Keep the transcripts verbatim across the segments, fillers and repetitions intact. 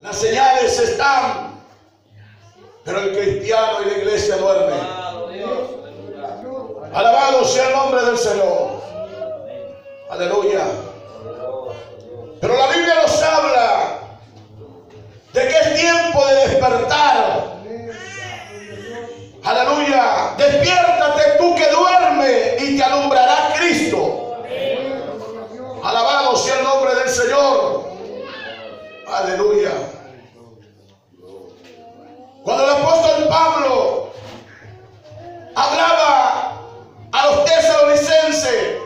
Las señales están, pero el cristiano y la iglesia duermen. Alabado sea el nombre del Señor. Aleluya. Pero la Biblia nos habla de que es tiempo de despertar. Aleluya. Despiértate tú que duermes y te alumbrará Cristo. Alabado sea el nombre del Señor. Aleluya. Cuando el apóstol Pablo hablaba a los tesalonicenses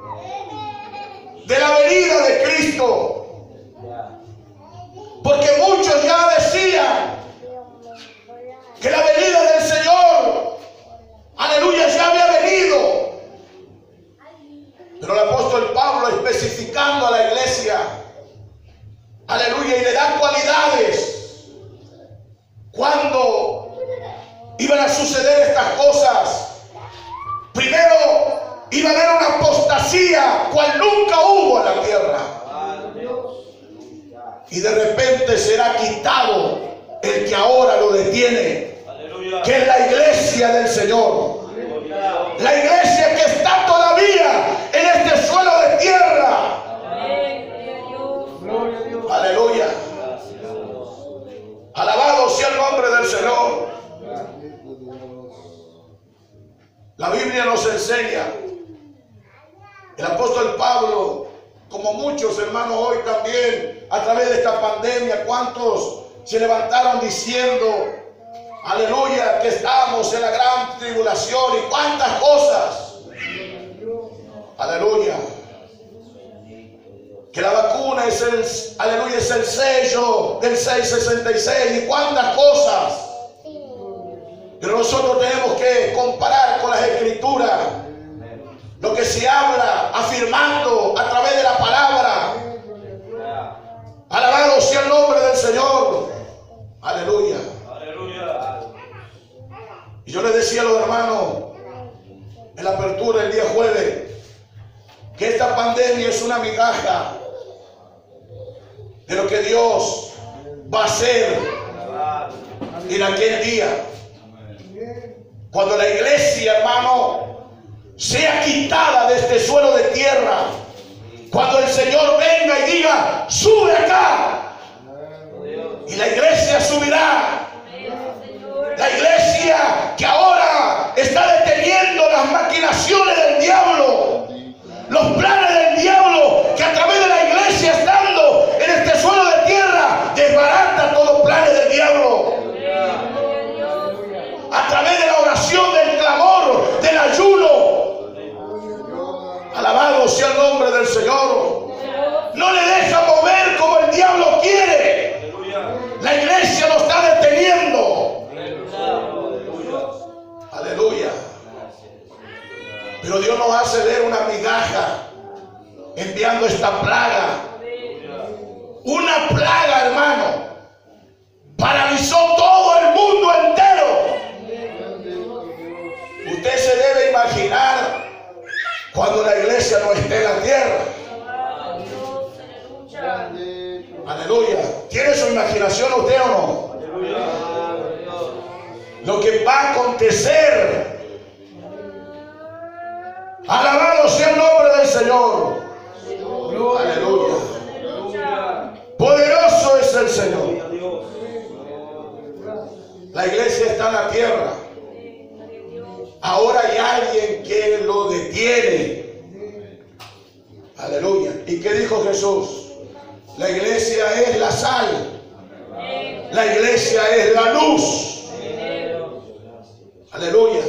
de la venida de Cristo, porque muchos ya decían que la venida del Señor, aleluya, ya había venido. Pero el apóstol Pablo, especificando a la iglesia, aleluya, y le da cualidades cuando iban a suceder estas cosas. Primero, iba a haber una apostasía cual nunca hubo en la tierra, y de repente será quitado el que ahora lo detiene, que es la iglesia del Señor, la iglesia que está todavía en este suelo de tierra. Aleluya. Alabado sea el nombre del Señor. La Biblia nos enseña, el apóstol Pablo, como muchos hermanos hoy también, a través de esta pandemia, cuántos se levantaron diciendo, aleluya, que estamos en la gran tribulación y cuántas cosas. Aleluya. Que la vacuna es el, aleluya, es el sello del seiscientos sesenta y seis y cuántas cosas. Pero nosotros tenemos que comparar con las escrituras lo que se habla, afirmando a través de la palabra. Alabado sea el nombre del Señor. Aleluya. Y yo les decía a los hermanos en la apertura el día jueves que esta pandemia es una migaja de lo que Dios va a hacer en aquel día, cuando la iglesia, hermano, sea quitada de este suelo de tierra, cuando el Señor venga y diga, sube acá, y la iglesia subirá. La iglesia que ahora está deteniendo las maquinaciones del diablo, los planes del diablo, que a través de la iglesia estando en este suelo de tierra desbarata todos los planes del diablo. A través de la oración, del clamor, del ayuno. Alabado sea el nombre del Señor. No le deja mover como el diablo quiere. La iglesia lo está deteniendo. Aleluya. Pero Dios nos hace ver una migaja enviando esta plaga. Una plaga, hermano, paralizó todo el mundo entero. Usted se debe imaginar cuando la iglesia no esté en la tierra. Aleluya. ¿Tiene su imaginación usted o no? Lo que va a acontecer. Alabado sea el nombre del Señor. Aleluya. Poderoso es el Señor. La iglesia está en la tierra. Ahora hay alguien que lo detiene. Aleluya. ¿Y qué dijo Jesús? La iglesia es la sal. La iglesia es la luz. Aleluya.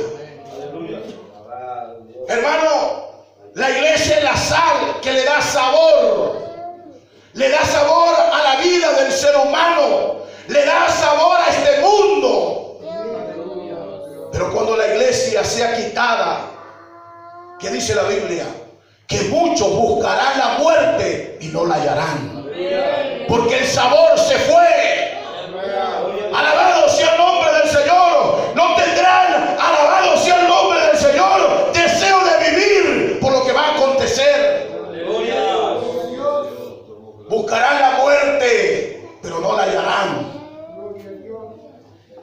Hermano, la iglesia es la sal que le da sabor. Le da sabor a la vida del ser humano. Le da sabor a este mundo. Pero cuando la iglesia sea quitada, ¿qué dice la Biblia? Que muchos buscarán la muerte y no la hallarán. Porque el sabor se fue. Alabado sea el nombre del Señor. No tendrán, alabado sea el nombre del Señor, deseo de vivir por lo que va a acontecer. Buscarán la muerte, pero no la hallarán.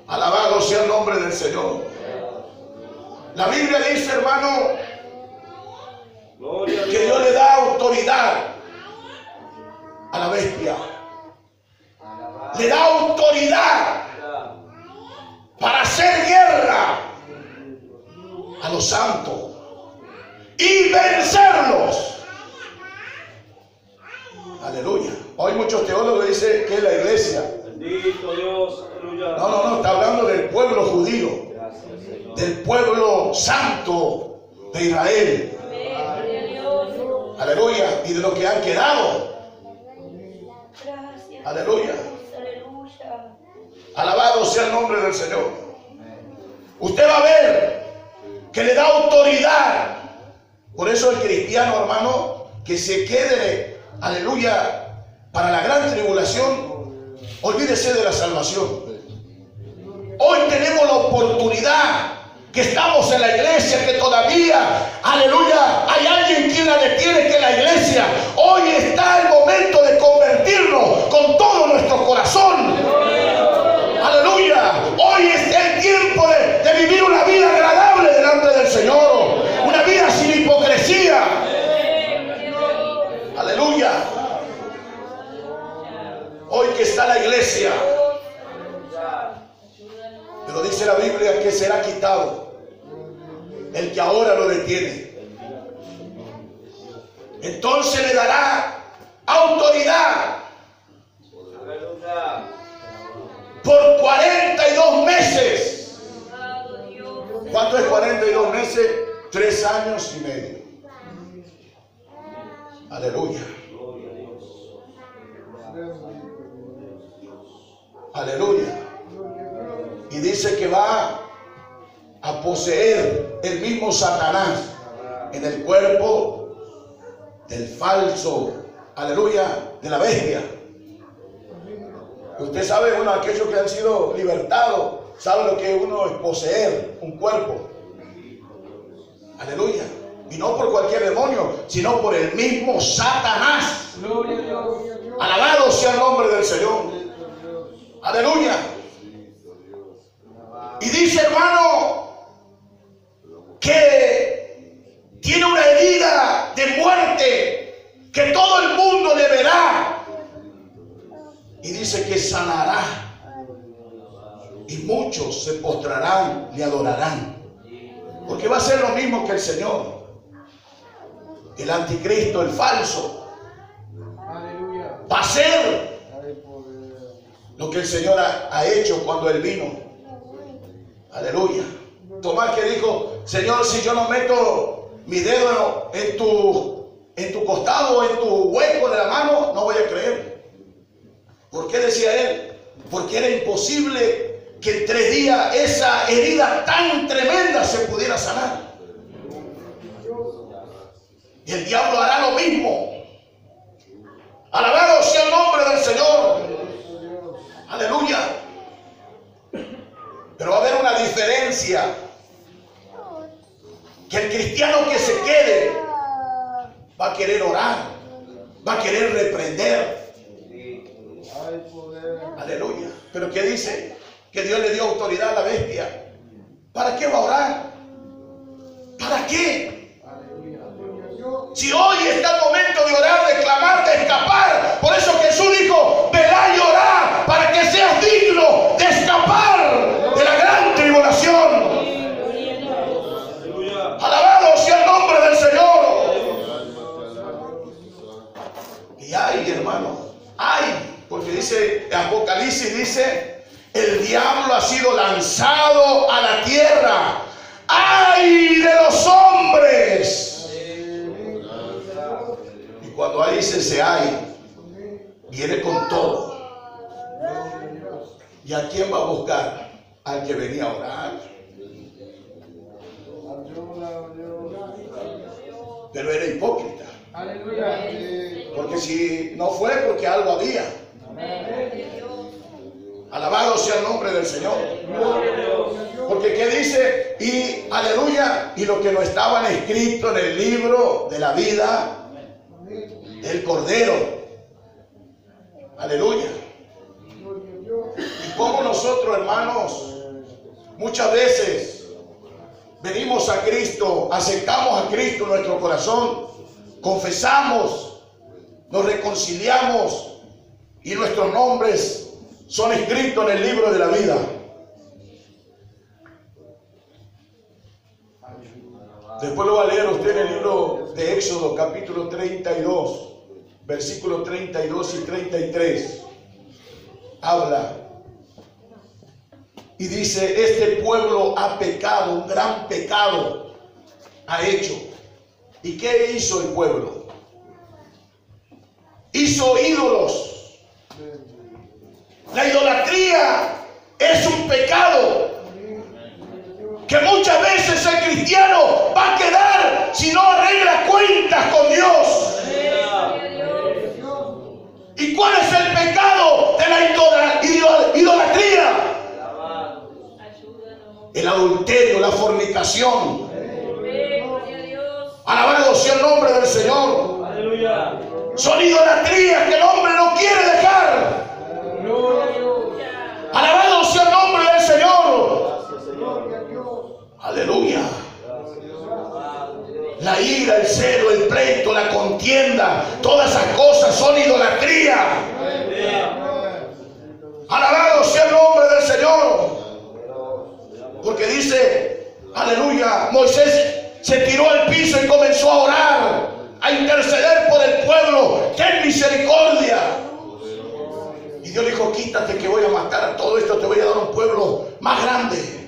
Alabado sea el nombre del Señor. La Biblia dice, hermano, que Dios le da autoridad a la bestia. Le da autoridad para hacer guerra a los santos y vencerlos. Aleluya. Hoy muchos teólogos dicen que es la iglesia. Bendito Dios, aleluya. No, no, no, está hablando del pueblo judío, del pueblo santo de Israel. Aleluya. Y de los que han quedado. Aleluya. Alabado sea el nombre del Señor. Usted va a ver que le da autoridad. Por eso el cristiano, hermano, que se quede, aleluya, para la gran tribulación, olvídese de la salvación. Hoy tenemos la oportunidad, que estamos en la iglesia, que todavía, aleluya, hay alguien quien la detiene, que la iglesia. Hoy está el momento de convertirnos con todo nuestro corazón. Aleluya. Hoy es el tiempo de, de vivir una vida agradable delante del Señor. Una vida sin hipocresía. Aleluya. Hoy que está la iglesia. Pero dice la Biblia que será quitado el que ahora lo detiene. Entonces le dará autoridad por cuarenta y dos meses. ¿Cuánto es cuarenta y dos meses? Tres años y medio. Aleluya. Aleluya. Y dice que va a poseer el mismo Satanás en el cuerpo del falso, aleluya, de la bestia. Usted sabe, bueno, aquellos que han sido libertados, saben lo que uno es poseer un cuerpo. Aleluya. Y no por cualquier demonio, sino por el mismo Satanás. Alabado sea el nombre del Señor. Aleluya. Y dice, hermano, que tiene una herida de muerte que todo el mundo le verá. Y dice que sanará. Y muchos se postrarán, le adorarán. Porque va a ser lo mismo que el Señor. El anticristo, el falso, va a ser lo que el Señor ha, ha hecho cuando Él vino. Aleluya. Tomás que dijo, Señor, si yo no meto mi dedo en tu, en tu costado o en tu hueco de la mano, no voy a creer. ¿Por qué decía él? Porque era imposible que en tres días esa herida tan tremenda se pudiera sanar. Y el diablo hará lo mismo. Alabado sea el nombre del Señor. Aleluya. Pero va a haber una diferencia. Que el cristiano que se quede va a querer orar, va a querer reprender. Aleluya. Pero ¿qué dice? Que Dios le dio autoridad a la bestia. ¿Para qué va a orar? ¿Para qué? Si hoy está el momento de orar, de clamar, de escapar. Por eso Jesús dijo, velá y orá para que seas digno de escapar de la gran tribulación. Alabado sea el nombre del Señor. Y ay, hermano, ay, porque dice, Apocalipsis dice, el diablo ha sido lanzado a la tierra. ¡Ay de los hombres! Y cuando ahí dice ese ay, viene con todo. ¿Y a quién va a buscar? Al que venía a orar. Pero era hipócrita. Porque si no fue, porque algo había. Alabado sea el nombre del Señor. Porque ¿qué dice? Y aleluya. Y lo que no estaban escrito en el libro de la vida del Cordero. Aleluya. Y como nosotros, hermanos, Muchas veces venimos a Cristo, aceptamos a Cristo en nuestro corazón, confesamos, nos reconciliamos y nuestros nombres son escritos en el libro de la vida. Después lo va a leer usted en el libro de Éxodo, capítulo treinta y dos, versículos treinta y dos y treinta y tres. Habla y dice: este pueblo ha pecado, un gran pecado ha hecho. ¿Y qué hizo el pueblo? Hizo ídolos. La idolatría es un pecado que muchas veces el cristiano va a quedar si no arregla cuentas con Dios. ¿Y cuál es el pecado de la idolatría? El adulterio, la fornicación. Alabado sea el nombre del Señor. Aleluya. Son idolatrías que el hombre no quiere dejar. Alabado sea el nombre del Señor. Aleluya. La ira, el celo, el pleito, la contienda, todas esas cosas son idolatría. Alabado sea el nombre del Señor. Porque dice, aleluya, Moisés se tiró al piso y comenzó a orar, a interceder por el pueblo. Ten misericordia. Y Dios dijo: quítate que voy a matar a todo esto, te voy a dar un pueblo más grande.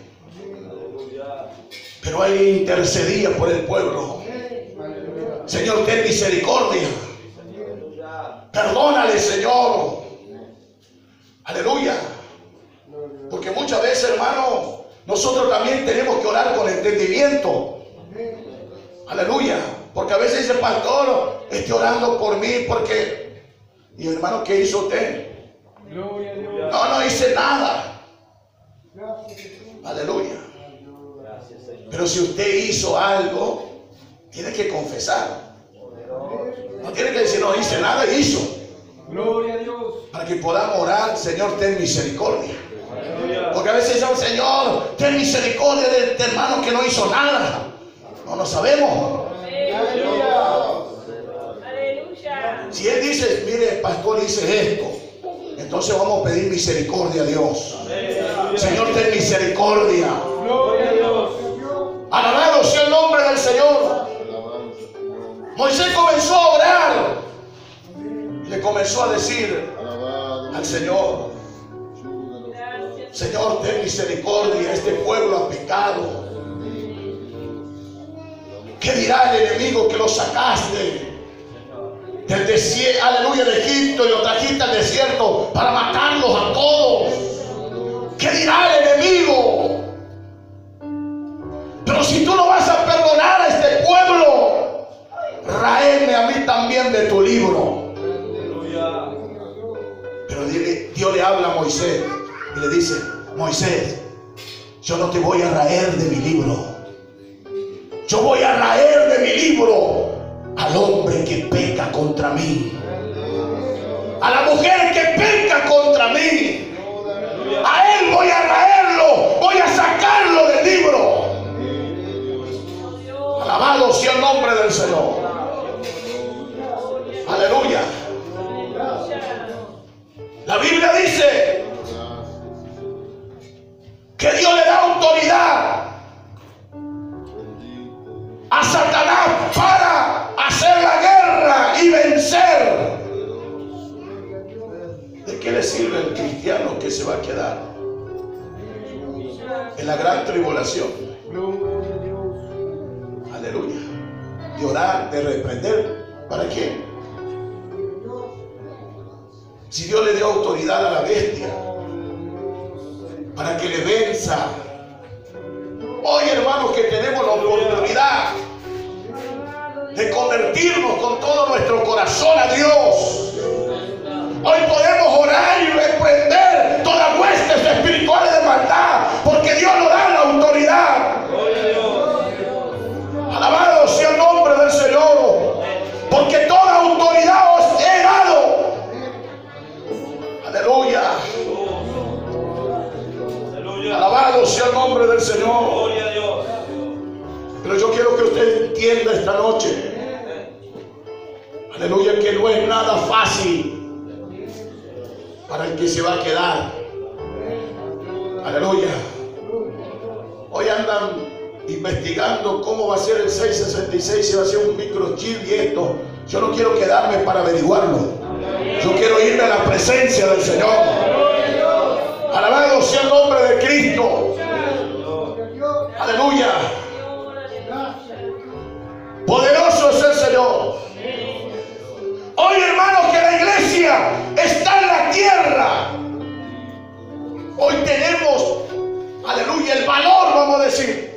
Pero él intercedía por el pueblo. Señor, ten misericordia. Perdónale, Señor. Aleluya. Porque muchas veces, hermano, nosotros también tenemos que orar con entendimiento. Aleluya. Porque a veces dice: pastor, esté orando por mí porque... Y hermano, ¿qué hizo usted? No, no hice nada. Aleluya. Pero si usted hizo algo, tiene que confesar. No tiene que decir: no hice nada, hizo. Gloria a Dios. Para que podamos orar: Señor, ten misericordia. Porque a veces dicen: Señor, ten misericordia de este hermano que no hizo nada. No lo sabemos. Aleluya. Si él dice: mire, pastor, hice esto, entonces vamos a pedir misericordia a Dios. Señor, ten misericordia. Gloria a Dios. Alabado sea el nombre del Señor. Moisés comenzó a orar y le comenzó a decir al Señor: Señor, ten misericordia, este pueblo ha pecado. ¿Qué dirá el enemigo que lo sacaste del desierto, aleluya, de Egipto, y lo trajiste al desierto para matarlos a todos? ¿Qué dirá el enemigo? Pero si tú no vas a perdonar a este pueblo, ráeme a mí también de tu libro. Pero Dios le habla a Moisés y le dice: Moisés, yo no te voy a raer de mi libro. Yo voy a raer de mi libro al hombre que peca contra mí, a la mujer que peca contra mí. A él voy a raerlo, voy a sacarlo del libro. Alabado sea el nombre del Señor. Aleluya. La Biblia dice que Dios le da autoridad a Satanás para hacer la guerra y vencer. ¿De qué le sirve al cristiano que se va a quedar en la gran tribulación? Aleluya. De orar, de reprender. ¿Para qué? Si Dios le dio autoridad a la bestia para que le venza. Hoy, hermanos, que tenemos la oportunidad de convertirnos con todo nuestro corazón a Dios, hoy podemos orar y reprender todas huestes espirituales de maldad, porque Dios nos da la autoridad. Alabado sea el nombre del Señor, porque toda autoridad os he dado. Aleluya. Alabado Alabado sea el nombre del Señor. Gloria a Dios. Pero yo quiero que usted entienda esta noche, aleluya, que no es nada fácil para el que se va a quedar. Aleluya. Hoy andan investigando cómo va a ser el seiscientos sesenta y seis, si va a ser un microchip y esto. Yo no quiero quedarme para averiguarlo. Yo quiero irme a la presencia del Señor. Alabado sea el nombre de Cristo. Aleluya. Poderoso es el Señor. Hoy, hermanos, que la iglesia está en la tierra. Hoy tenemos, aleluya, el valor, vamos a decir,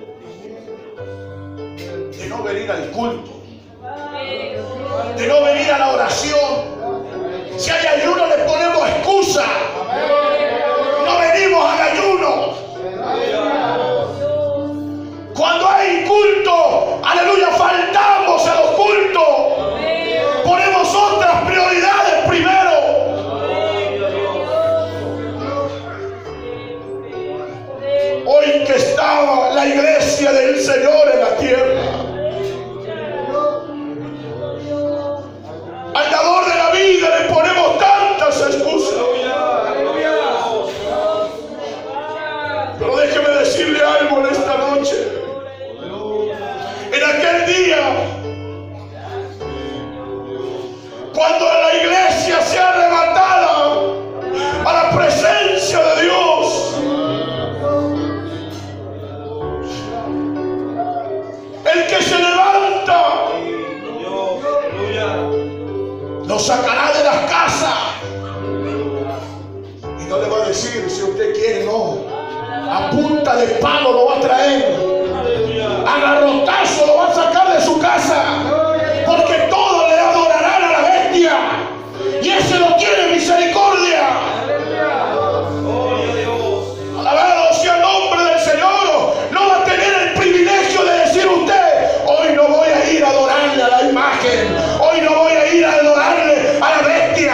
de no venir al culto, de no venir a la oración. Si hay ayuno, le ponemos excusa. No venimos al ayuno. Cuando hay culto, aleluya, faltamos a los cultos. Ponemos otras prioridades primero. Hoy que está la iglesia del Señor en la tierra, al dador de la vida le ponemos tantas excusas. Pero déjeme decirle algo en esta noche. En aquel día, cuando la iglesia sea arrebatada a la presencia de Dios, el que se levanta nos sacará de las casas y no le va a decir si usted quiere, no. A punta de palo lo va a traer, a garrotazo lo va a sacar de su casa, porque todos le adorarán a la bestia y ese no tiene misericordia. Alabado sea el nombre del Señor. No va a tener el privilegio de decir usted: hoy no voy a ir a adorarle a la imagen, hoy no voy a ir a adorarle a la bestia.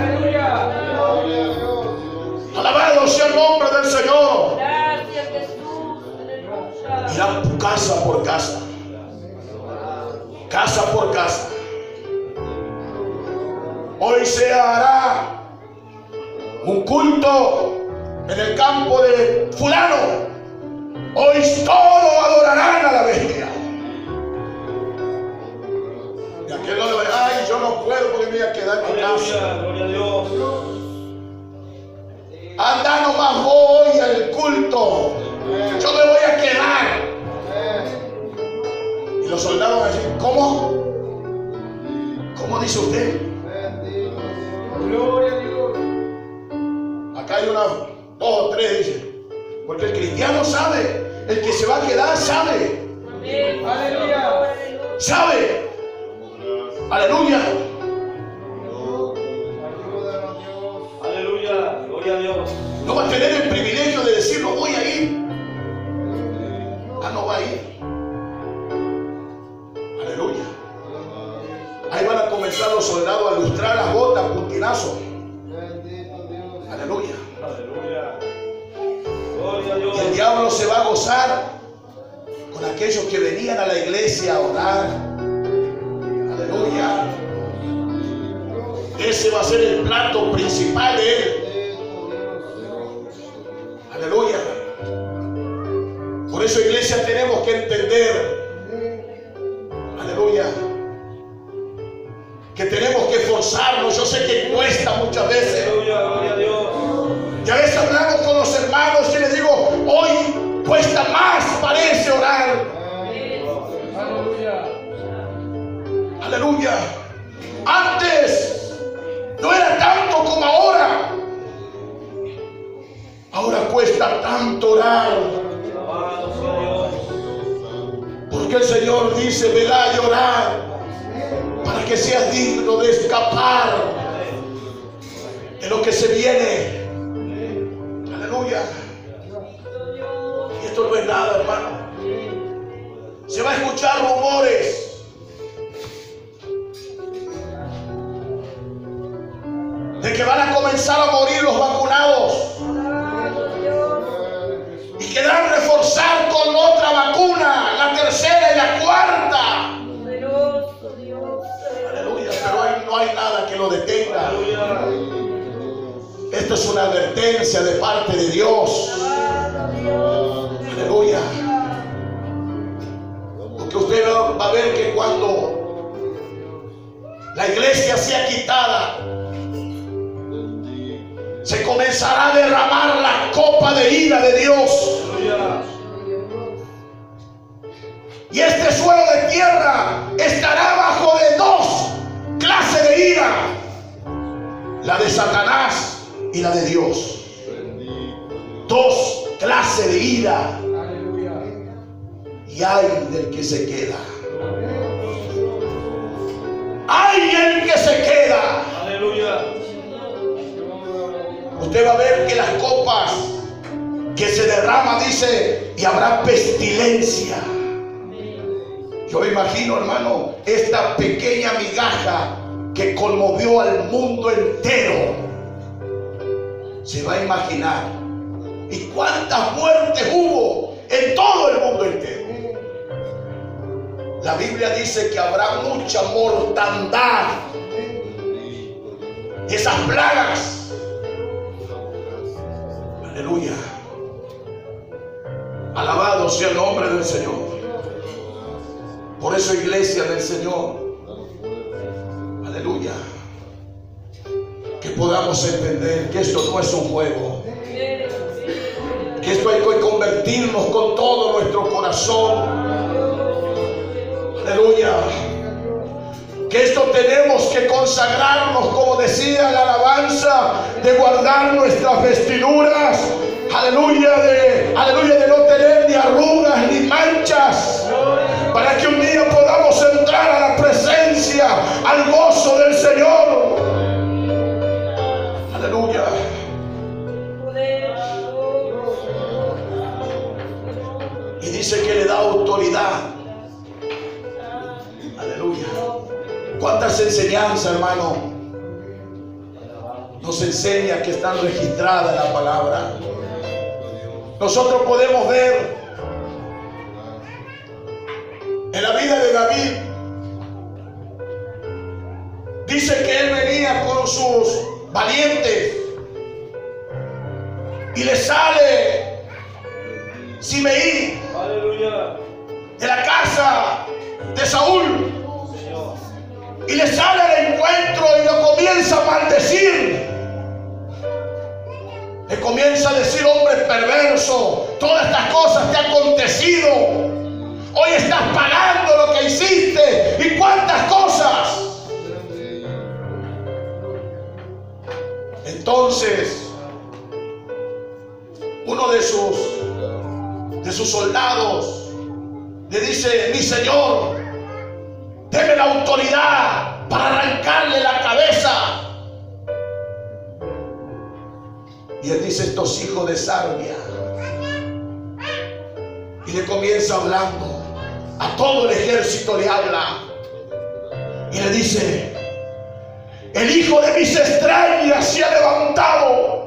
Alabado sea el nombre del Señor. Irán casa por casa, casa por casa. Hoy se hará un culto en el campo de fulano. Hoy todos adorarán a la bestia. Y aquel no le va a decir: ay, yo no puedo porque me voy a quedar en mi casa. Gloria a Dios. Anda, nomás voy al culto, yo me voy a quedar. Y los soldados van a decir: ¿cómo? ¿Cómo dice usted? Gloria a Dios. Acá hay una, dos o tres, dice. Porque el cristiano sabe, el que se va a quedar sabe. Aleluya. Sabe. Aleluya. Aleluya. Gloria a Dios. No va a tener el privilegio de decir: no voy a ir. Ah, no va a ir. Aleluya. Ahí van a comenzar los soldados a lustrar las botas, puntinazos. Aleluya. Aleluya. Gloria a Dios. Y el diablo se va a gozar con aquellos que venían a la iglesia a orar. Aleluya. Ese va a ser el plato principal de él. Aleluya. Por eso, iglesia, tenemos que entender, aleluya, que tenemos que esforzarnos. Yo sé que cuesta muchas veces. Aleluya. Gloria a Dios. Y a veces hablamos con los hermanos y les digo: hoy cuesta más, parece, orar. Aleluya. Aleluya. Antes no era tanto como ahora. Ahora cuesta tanto orar. Alabado sea Dios. Porque el Señor dice: velá y orar para que seas digno de escapar de lo que se viene. Aleluya. Y esto no es nada, hermano. Se va a escuchar rumores de que van a comenzar a morir los vacunados. advertencia de parte de Dios. Aleluya. Porque usted va a ver que cuando la iglesia sea quitada, se comenzará a derramar la copa de ira de Dios. Y este suelo de tierra estará bajo de dos clases de ira: la de Satanás y la de Dios. Dos clases de ira. Y hay del que se queda. Hay el que se queda. Aleluya. Usted va a ver que las copas que se derraman, dice, y habrá pestilencia. Yo me imagino, hermano, esta pequeña migaja que conmovió al mundo entero. Se va a imaginar. ¿Y cuántas muertes hubo en todo el mundo entero? La Biblia dice que habrá mucha mortandad. Esas plagas. Aleluya. Alabado sea el nombre del Señor. Por eso, iglesia del Señor, aleluya, que podamos entender que esto no es un juego, que esto hay que convertirnos con todo nuestro corazón. Aleluya. Que esto tenemos que consagrarnos, como decía la alabanza, de guardar nuestras vestiduras. Aleluya, de, aleluya, de no tener ni arrugas ni manchas, para que un día podamos entrar a la presencia, al gozo del Señor. Aleluya. Y dice que le da autoridad. Aleluya. ¿Cuántas enseñanzas, hermano, nos enseña que están registradas en la palabra? Nosotros podemos ver en la vida de David. Dice que él venía con sus valientes y le sale Simeí, Aleluya. de la casa de Saúl, y le sale al encuentro y lo comienza a maldecir. Le comienza a decir: hombre perverso, todas estas cosas te han acontecido, hoy estás pagando lo que hiciste, y cuántas cosas. Entonces uno de sus de sus soldados le dice: mi señor, deme la autoridad para arrancarle la cabeza. Y él dice: estos hijos de Sarvia. Y le comienza hablando a todo el ejército, le habla y le dice: el hijo de mis extrañas se ha levantado,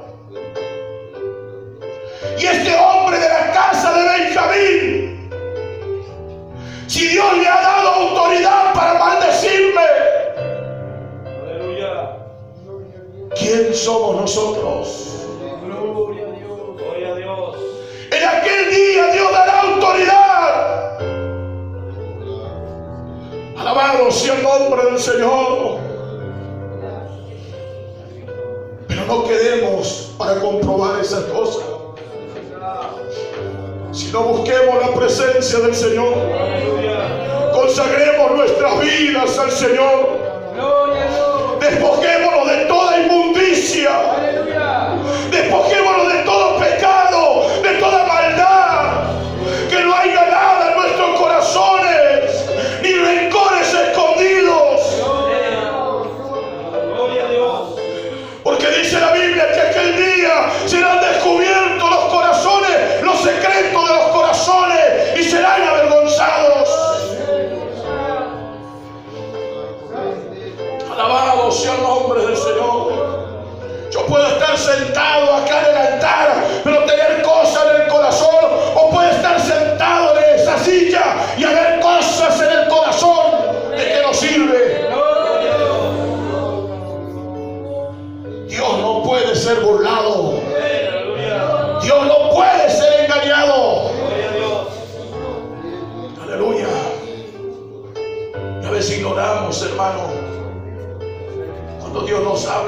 y este hombre de la casa de Benjamín, si Dios le ha dado autoridad para maldecirme, Aleluya. ¿quién somos nosotros? Gloria a Dios. Gloria a Dios. En aquel día Dios dará autoridad. Alabado sea el nombre del Señor. Pero no quedemos para comprobar esas cosas, sino busquemos la presencia del Señor. Aleluya. Consagremos nuestras vidas al Señor. Despojémonos de toda inmundicia. Despojémonos de todo pecado, de toda maldad. Que no haya nada en nuestros corazones, ni rencores escondidos. Gloria a Dios. Porque dice la Biblia que aquel día serán descubiertos los corazones, los secretos de los corazones, y serán avergonzados. Alabado sea el nombre del Señor. Yo puedo estar sentado acá en la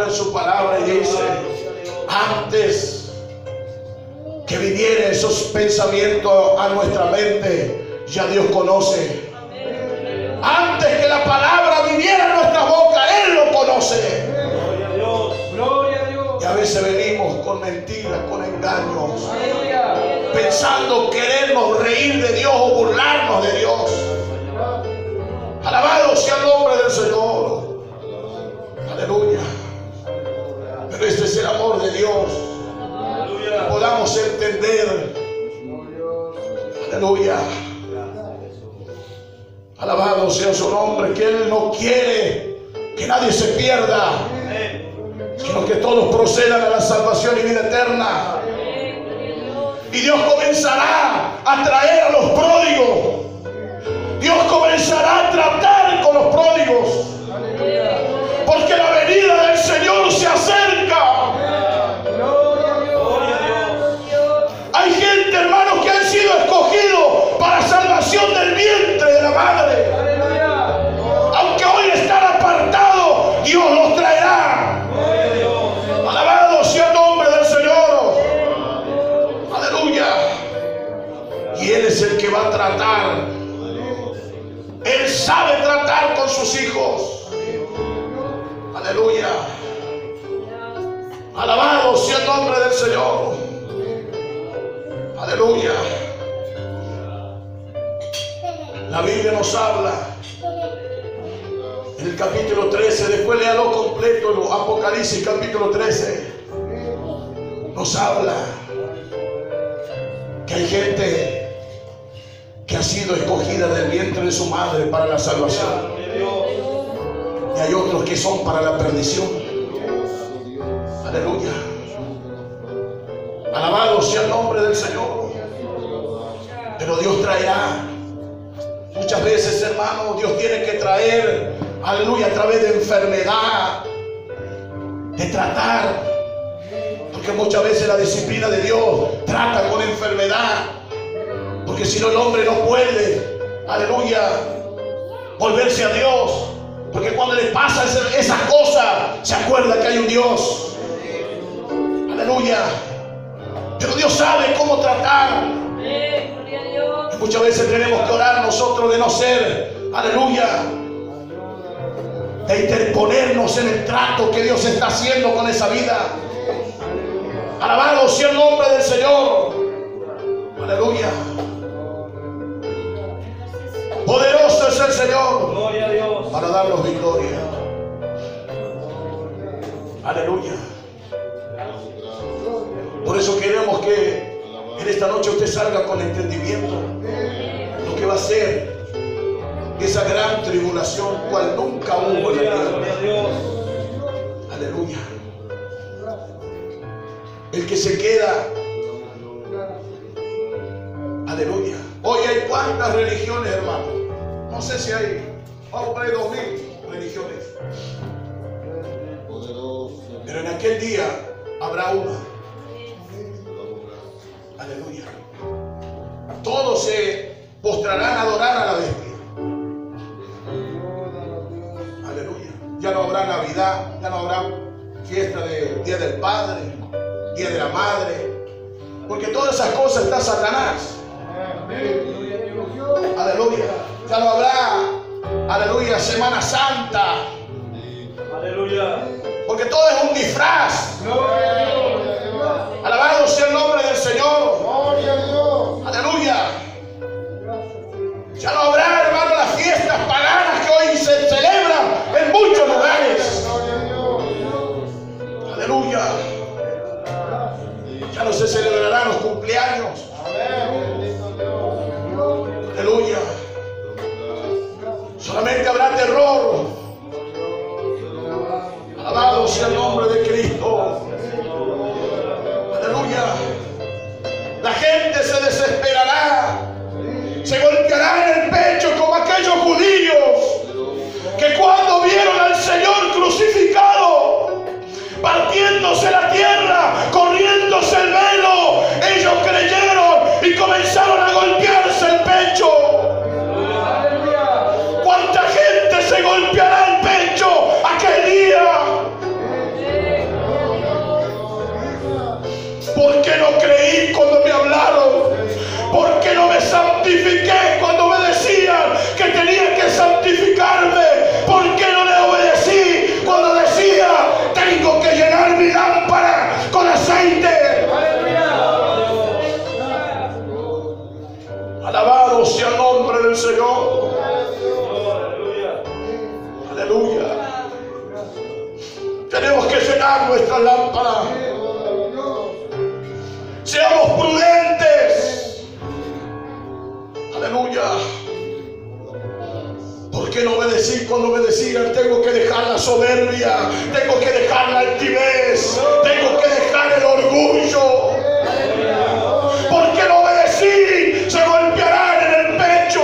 en su palabra y dice, antes que vinieran esos pensamientos a nuestra mente, ya Dios conoce. Antes que la palabra viniera a nuestra boca, Él lo conoce. Gloria a Dios. Gloria a Dios. Y a veces venimos con mentiras, con engaños, Aleluya. pensando querernos reír de Dios o burlarnos de Dios. Alabado sea el nombre del Señor. Aleluya. Pero este es el amor de Dios. Aleluya. Podamos entender. Aleluya. Alabado sea su nombre, que Él no quiere que nadie se pierda, sino que todos procedan a la salvación y vida eterna. Y Dios comenzará a traer a los pródigos. Dios comenzará a tratar con los pródigos, porque la venida del Señor se acerca. Hay gente, hermanos, que han sido escogidos para salvación del vientre de la madre. Aunque hoy están apartados, Dios los traerá. Alabado sea el nombre del Señor. Aleluya. Y Él es el que va a tratar. Él sabe tratar con sus hijos. Aleluya. Alabado sea el nombre del Señor. Aleluya. La Biblia nos habla en el capítulo trece, después léalo completo, el Apocalipsis capítulo trece, nos habla que hay gente que ha sido escogida del vientre de su madre para la salvación, y hay otros que son para la perdición. Aleluya. Alabado sea el nombre del Señor. Pero Dios traerá. Muchas veces, hermano, Dios tiene que traer, aleluya, a través de enfermedad, de tratar. Porque muchas veces la disciplina de Dios trata con enfermedad. Porque si no, el hombre no puede, aleluya, volverse a Dios. Porque cuando le pasa esas cosas, se acuerda que hay un Dios. Aleluya. Pero Dios sabe cómo tratar. Y muchas veces tenemos que orar nosotros de no ser, aleluya, de interponernos en el trato que Dios está haciendo con esa vida. Alabado sea el nombre del Señor. Aleluya. Poderoso es el Señor. Gloria a Dios. Para darnos victoria. Aleluya. Por eso queremos que en esta noche usted salga con entendimiento lo que va a ser esa gran tribulación cual nunca hubo en la Gloria tierra. a Dios. Aleluya. El que se queda, aleluya. Hoy hay cuántas religiones, hermano. No sé si hay, vamos por ahí dos mil religiones. Pero en aquel día habrá una. Aleluya. Todos se postrarán a adorar a la bestia. Aleluya. Ya no habrá Navidad, ya no habrá fiesta de Día del Padre, Día de la Madre, porque todas esas cosas está Satanás. Aleluya. Ya no habrá, aleluya, Semana Santa. Aleluya. Porque todo es un disfraz. Alabado sea el nombre del Señor. Aleluya. Ya no habrá, hermano, las fiestas paganas que hoy se celebran en muchos lugares. Aleluya. Ya no se celebrarán los cumpleaños. Aleluya. Solamente habrá terror. Alabado sea el nombre de Cristo. Aleluya. La gente se desesperará, se golpeará en el pecho como aquellos judíos que cuando vieron al Señor crucificado, partiéndose la tierra, corriéndose el velo, ellos creyeron y comenzaron a golpearse el pecho. ¿Cuánta gente se golpeará el pecho aquel día? cuando me decían, tengo que dejar la soberbia, tengo que dejar la altivez, tengo que dejar el orgullo, porque el obedecí se golpearán en el pecho.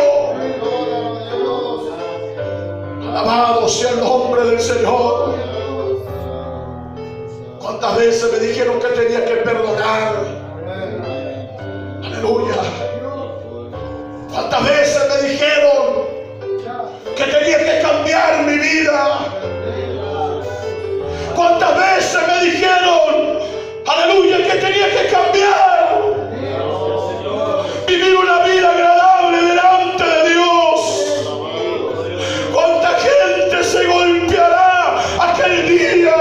Alabado sea el nombre del Señor. ¿Cuántas veces me dijeron que tenía que perdonar? Aleluya. ¿Cuántas veces me dijeron que tenía que cambiar mi vida? ¿Cuántas veces me dijeron, aleluya, que tenía que cambiar? Vivir una vida agradable delante de Dios. ¿Cuánta gente se golpeará aquel día?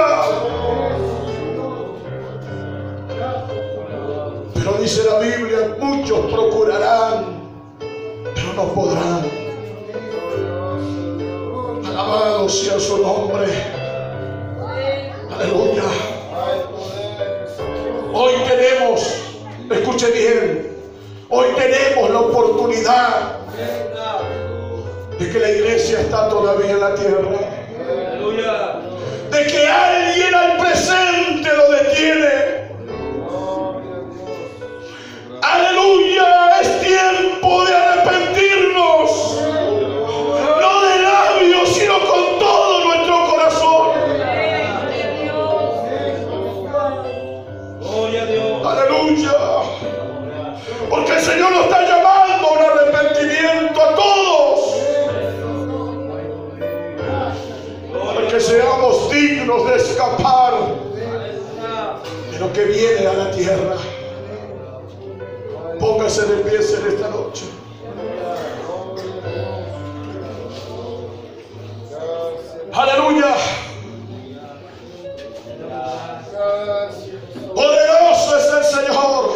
Pero dice la Biblia, muchos procurarán, pero no podrán. Alabado sea su nombre. Aleluya. Hoy tenemos, escuche bien, hoy tenemos la oportunidad de que la iglesia está todavía en la tierra. Aleluya. De que alguien al presente lo detiene. Aleluya, es tiempo de arrepentirnos, no de labios, sino con todo nuestro corazón. Gloria a Dios. Aleluya, porque el Señor nos está llamando a un arrepentimiento a todos, para que seamos dignos de escapar de lo que viene a la tierra. Póngase de pie en esta noche. Aleluya. Poderoso es el Señor.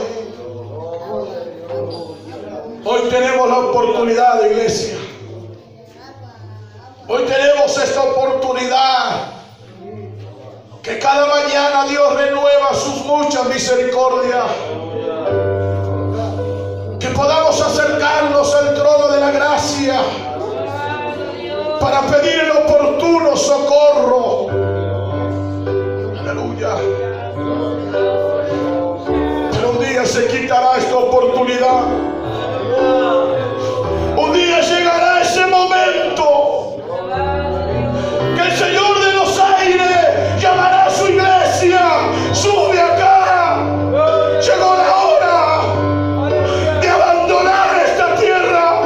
Hoy tenemos la oportunidad, iglesia. Hoy tenemos esta oportunidad, que cada mañana Dios renueva sus muchas misericordias. Que podamos acercarnos al trono de la gracia para pedir el oportuno socorro. Aleluya. Pero un día se quitará esta oportunidad. Un día llegará ese momento que el Señor de los aires llamará a su iglesia. Sube acá. Llegó la hora de abandonar esta tierra.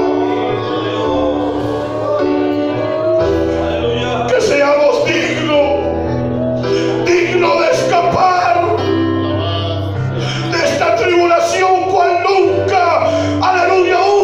Que seamos dignos, dignos de escapar de esta tribulación cual nunca, aleluya,